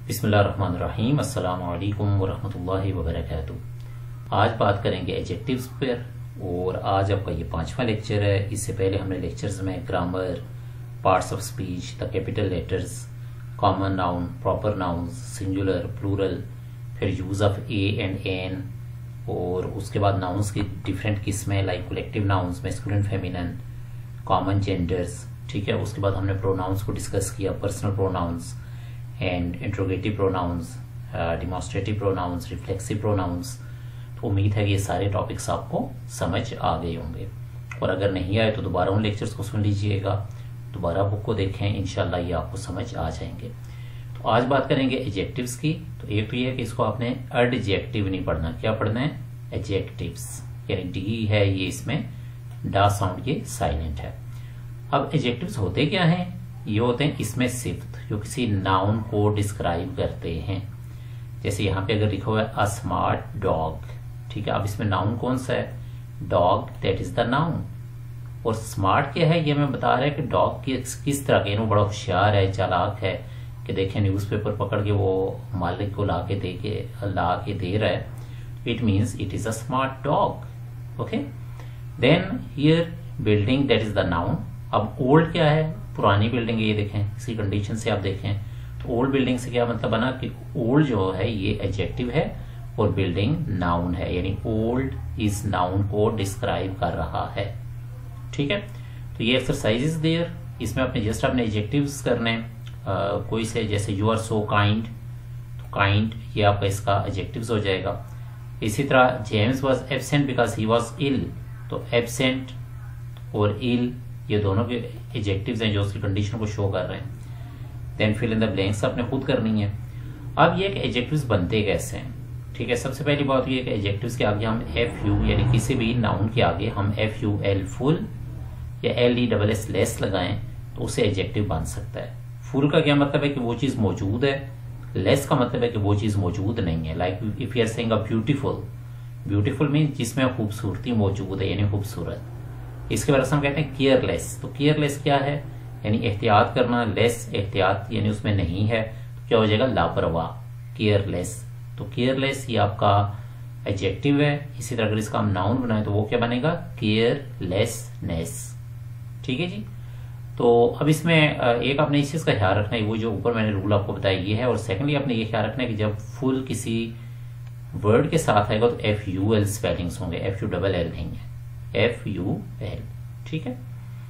बिस्मिल्लाहिर्रहमानिर्रहीम अस्सलामु अलैकुम वरहमतुल्लाहि वबरकातुहू। आज बात करेंगे एडजेक्टिव्स पर और आज आपका ये 5वां लेक्चर है। इससे पहले हमने लेक्चर्स में grammar, parts of speech, the capital letters, common noun, proper nouns, singular, plural, फिर use of a and an, और उसके बाद नाउन्स की डिफरेंट किस्में like collective nouns, masculine, feminine, common genders. ठीक है, उसके बाद हमने प्रोनाउंस को डिस्कस किया, personal pronouns and interrogative pronouns, demonstrative pronouns, reflexive pronouns. तो उम्मीद है कि ये सारे टॉपिक्स आपको समझ आ गए होंगे, और अगर नहीं आए तो दोबारा उन लेक्चर्स को सुन लीजिएगा, दोबारा बुक को देखें, इंशाल्लाह ये आपको समझ आ जाएंगे। तो आज बात करेंगे एडजेक्टिव्स की। तो एक तो ये है कि इसको आपने एडजेक्टिव नहीं पढ़ना, क्या पढ़ना है? एडजेक्टिव्स, यानी डी है ये, इसमें डा साउंड ये साइलेंट है। अब एडजेक्टिव्स होते क्या हैं? ये होते हैं इसमें सिफ्त, जो किसी नाउन को डिस्क्राइब करते हैं। जैसे यहाँ पे अगर लिखा हुआ है अ स्मार्ट डॉग, ठीक है, अब इसमें नाउन कौन सा है? Dog, that is the noun. और स्मार्ट क्या है? ये मैं बता रहा है कि डॉग किस तरह के, वो बड़ा होशियार है, चालाक है, कि देखें न्यूज़पेपर पकड़ के वो मालिक को ला के दे रहा है। It means it is a smart dog. Okay, then here building, that is the noun. अब ओल्ड क्या है? पुरानी बिल्डिंग है, ये देखें इसी कंडीशन से आप देखें तो ओल्ड बिल्डिंग से क्या मतलब बना कि ओल्ड जो है ये एडजेक्टिव है और बिल्डिंग नाउन है, यानी ओल्ड इस नाउन को डिस्क्राइब कर रहा है। ठीक है, तो ये एक्सरसाइज इज देयर। इसमें आपने जस्ट अपने एडजेक्टिव्स करने, कोई से, जैसे यू आर सो काइंड, तो काइंड ये आपका इसका एडजेक्टिव्स हो जाएगा। इसी तरह James was absent because he was ill, तो एब्सेंट और इल ये दोनों के एडजेक्टिव्स हैं जो उसकी कंडीशन को शो कर रहे हैं। Then fill in the blanks आपने खुद करनी है। अब ये एडजेक्टिव्स बनते कैसे हैं? ठीक है, सबसे पहली बात ये है कि एडजेक्टिव्स के आगे हम एफ यू, यानी किसी भी नाउन के आगे हम एफ यू एल फुल या L E double S less लगाएं तो उससे एडजेक्टिव बन सकता है। फुल का क्या मतलब है कि वो चीज मौजूद है, लेस का मतलब है कि वो चीज मौजूद नहीं है। Like if you are saying a beautiful, beautiful mean जिसमें खूबसूरती मौजूद है, यानी खूबसूरत। इसके बारे में हम कहते हैं केयरलेस। तो केयरलेस क्या है? यानी एहतियात करना, लेस एहतियात यानी उसमें नहीं है, तो क्या हो जाएगा? लापरवाह, केयरलेस। तो केयरलेस ये आपका एडजेक्टिव है। इसी तरह अगर इसका हम नाउन बनाए तो वो क्या बनेगा? केयरलेसनेस। ठीक है जी। तो अब इसमें एक आपने इस चीज का ख्याल रखना है, वो जो ऊपर मैंने रूल आपको बताया ये है, और सेकेंडली आपने ये ख्याल रखना है कि जब फुल किसी वर्ड के साथ आएगा तो एफ यू एल स्पेलिंग्स होंगे, एफ यू डबल एल नहीं है, एफ यू एल। ठीक है,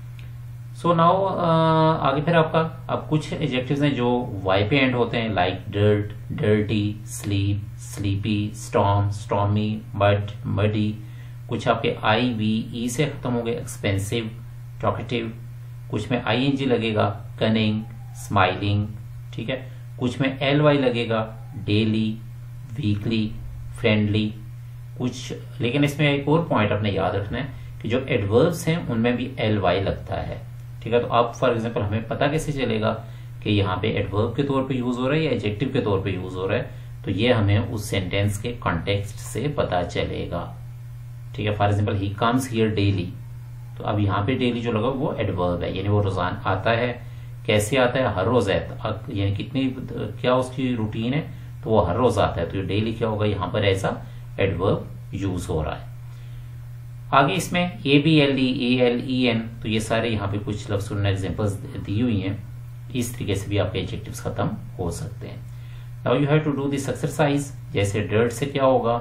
सो नाउ आगे फिर आपका अब कुछ एडजेक्टिव्स हैं जो वाई पे एंड होते हैं, like dirt, dirty, sleep, sleepy, storm, stormy, mud, muddy. कुछ आपके आई वी ई से खत्म हो गए, एक्सपेंसिव, टॉकेटिव। कुछ में आई एन जी लगेगा, कनिंग, स्माइलिंग। ठीक है, कुछ में एल वाई लगेगा, डेली, वीकली, फ्रेंडली। कुछ, लेकिन इसमें एक और पॉइंट आपने याद रखना है कि जो एडवर्ब्स हैं उनमें भी एल वाई लगता है। ठीक है, तो आप फॉर एग्जांपल हमें पता कैसे चलेगा कि यहाँ पे एडवर्ब के तौर पे यूज हो रहा है या एडजेक्टिव के तौर पे यूज हो रहा है? तो ये हमें उस सेंटेंस के कॉन्टेक्स्ट से पता चलेगा। ठीक है, for example he comes here daily, तो अब यहाँ पे डेली जो लगा वो एडवर्ब है, यानी वो रोजाना आता है। कैसे आता है? हर रोज आता है, यानी कितनी क्या उसकी रूटीन है, तो वो हर रोज आता है। तो ये डेली क्या होगा? यहाँ पर ऐसा एडवर्ब यूज हो रहा है। आगे इसमें A B L E, A L E N, तो ये सारे यहाँ पे कुछ लफ्ज़ उन्होंने एग्जांपल्स दी हुई हैं। इस तरीके से भी आपके एडजेक्टिव्स खत्म हो सकते हैं। Now you have to do this exercise. जैसे डर्ट से क्या होगा?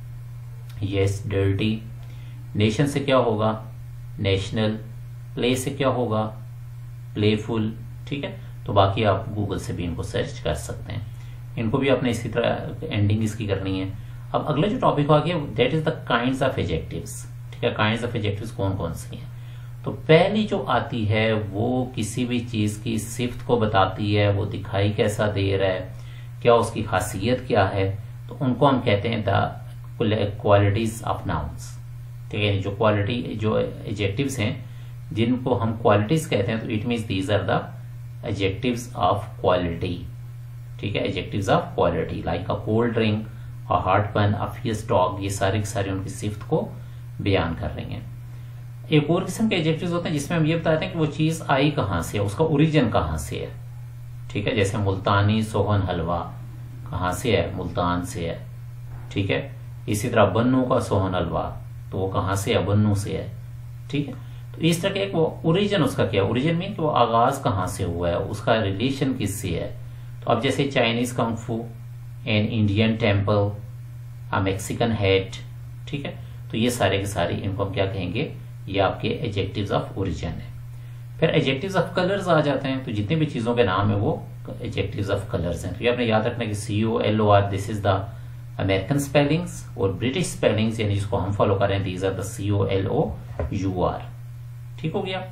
Yes, dirty. नेशन से क्या होगा? नेशनल। प्ले से क्या होगा? प्लेफुल। ठीक है, तो बाकी आप गूगल से भी इनको सर्च कर सकते हैं। इनको भी आपने इसी तरह एंडिंग इसकी करनी है। अब अगला जो टॉपिक आ गया, that is the kinds of adjectives. ठीक है, काइंड्स ऑफ एडजेक्टिव्स कौन कौन सी हैं? तो पहली जो आती है वो किसी भी चीज की सिफ्त को बताती है, वो दिखाई कैसा दे रहा है, क्या उसकी खासियत क्या है, तो उनको हम कहते हैं द क्वालिटीज ऑफ नाउन्स। ठीक है, जो क्वालिटी, जो एडजेक्टिव्स हैं जिनको हम क्वालिटीज कहते हैं, तो it means these are the adjectives of quality. ठीक है, adjectives of quality like a cold drink, a hard pan, a fears dog, ये सारे के सारे उनकी सिफ्त को बयान कर रही हैं। एक और किस्म के एडजेक्टिव्स होते हैं जिसमें हम ये बताते हैं कि वो चीज आई कहां से है, उसका ओरिजिन कहां से है। ठीक है, जैसे मुल्तानी सोहन हलवा, कहाँ से है, मुल्तान से है, ठीक है। इसी तरह बन्नू का सोहन हलवा, तो वो कहाँ से है, बन्नू से है, ठीक है। तो इस तरह के एक वो ओरिजिन उसका क्या, ओरिजिन मीन कि वो आगाज कहाँ से हुआ है, उसका रिलेशन किससे है। तो अब जैसे Chinese kung fu, an Indian temple, a Mexican hat, ठीक है। तो ये सारे के सारे इनको हम क्या कहेंगे, ये आपके एडजेक्टिव्स ऑफ ओरिजिन है। फिर एडजेक्टिव्स ऑफ कलर्स आ जाते हैं। तो जितने भी चीजों के नाम है वो एडजेक्टिव्स ऑफ कलर्स हैं। तो ये आपने याद रखना कि COLOR this is the American spellings, और ब्रिटिश स्पेलिंग्स यानी जिसको हम फॉलो करें दीज आर द COLOUR, ठीक हो गया।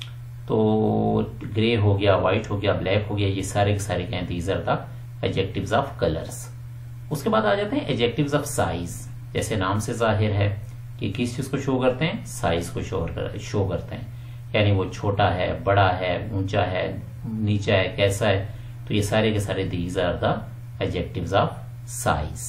तो ग्रे हो गया, व्हाइट हो गया, ब्लैक हो गया, ये सारे के सारे क्या हैं, these are the adjectives of colours. उसके बाद आ जाते हैं एडजेक्टिव्स ऑफ साइज। जैसे नाम से जाहिर है कि किस चीज को शो करते हैं, साइज को शो करते हैं, यानी वो छोटा है, बड़ा है, ऊंचा है, नीचा है, कैसा है। तो ये सारे के सारे these are the adjectives of size.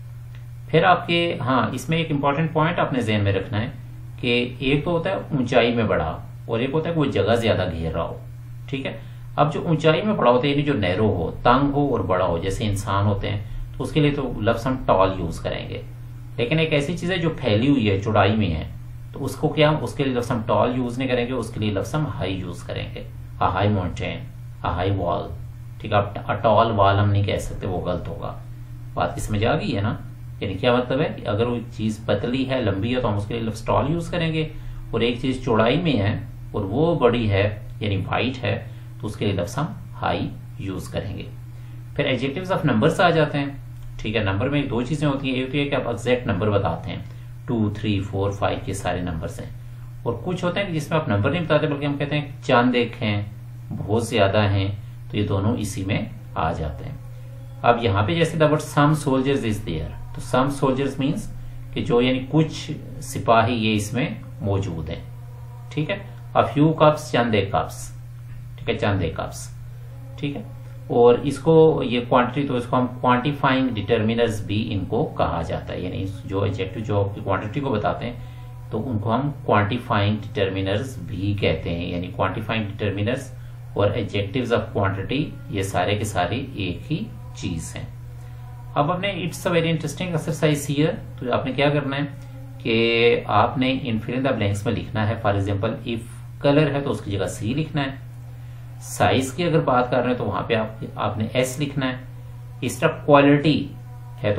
फिर आपके हाँ, इसमें एक इंपॉर्टेंट पॉइंट आपने ध्यान में रखना है कि एक तो होता है ऊंचाई में बड़ा, और एक होता है कि वो जगह ज्यादा घेर रहा हो, ठीक है। अब जो ऊंचाई में बड़ा होता है, यानी जो नैरो हो, तंग हो और बड़ा हो, जैसे इंसान होते हैं, तो उसके लिए तो लफ्ज हम टॉल यूज करेंगे। लेकिन एक ऐसी चीज है जो फैली हुई है, चौड़ाई में है, तो उसको क्या, उसके लिए लफ्ज हम टॉल यूज नहीं करेंगे, उसके लिए लफ्ज हम हाई यूज करेंगे। A high mountain, a high wall, ठीक है। अ टॉल वॉल हम नहीं कह सकते, वो गलत होगा। बात की समझ आ गई है ना। यानी क्या मतलब है कि अगर वो चीज पतली है, लंबी है, तो हम उसके लिए लफ्ज टॉल यूज करेंगे, और एक चीज चौड़ाई में है और वो बड़ी है यानी वाइट है, तो उसके लिए लफ्ज हम हाई यूज करेंगे। फिर एडजेक्टिव्स ऑफ नंबर्स आ जाते हैं, ठीक है। नंबर में दो चीजें होती हैं, एक तो ये कि आप एग्जैक्ट नंबर बताते हैं, 2, 3, 4, 5 के सारे नंबर्स हैं, और कुछ होते हैं कि जिसमें आप नंबर नहीं बताते बल्कि हम कहते हैं चांद एक हैं, बहुत ज्यादा हैं, तो ये दोनों इसी में आ जाते हैं। अब यहाँ पे जैसे the word some soldiers is there, तो सम सोल्जर्स मीन्स कि जो यानी कुछ सिपाही ये इसमें मौजूद हैं, ठीक है। अ फ्यू कप्स, चंद एक कप्स, ठीक है, चंद एक कप्स, ठीक है। और इसको ये क्वांटिटी, तो इसको हम क्वांटिफाइंग डिटर्मिनर्स भी इनको कहा जाता है, यानी जो एडजेक्टिव जो क्वांटिटी को बताते हैं तो उनको हम क्वांटिफाइंग डिटर्मिनर्स भी कहते हैं। यानी क्वांटिफाइंग डिटर्मिनर्स और एडजेक्टिव्स ऑफ क्वांटिटी ये सारे के सारे एक ही चीज हैं। अब आपने it's a very interesting exercise here, तो आपने क्या करना है कि आपने इन फिल इन द ब्लैंक्स में लिखना है। फॉर एग्जांपल इफ कलर है तो उसकी जगह C लिखना है, साइज की अगर बात कर रहे हैं तो वहां पे आपने S लिखना है, इस तरह क्वालिटी है तो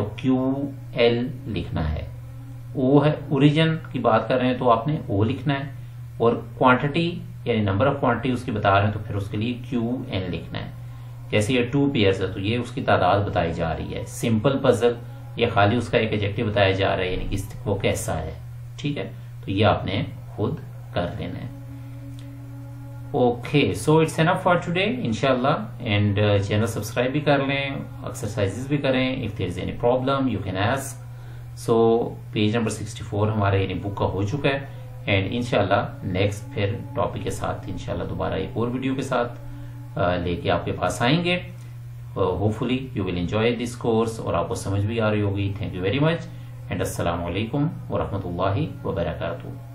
QL लिखना है, O है ओरिजिन की बात कर रहे हैं तो आपने O लिखना है, और क्वांटिटी यानी नंबर ऑफ क्वांटिटी उसकी बता रहे हैं तो फिर उसके लिए QN लिखना है। जैसे ये 2 पेयर्स है तो ये उसकी तादाद बताई जा रही है। सिंपल पजल ये खाली उसका एक एडजेक्टिव बताया जा रहा है, यानी कि वो कैसा है, ठीक है। तो ये आपने खुद कर लेना है। Okay, so it's enough for today इंशाल्लाह, एंड चैनल सब्सक्राइब भी कर लें, एक्सरसाइजेस भी करें। If there is any problem you can ask. So page number 64 हमारे यानी बुक का हो चुका है, एंड इंशाल्लाह नेक्स्ट फिर टॉपिक के साथ इंशाल्लाह दोबारा एक और वीडियो के साथ लेके आपके पास आएंगे। Hopefully you will enjoy this course और आपको समझ भी आ रही होगी। Thank you very much, and अस्सलाम वालेकुम व रहमतुल्लाहि व बरकातुहू।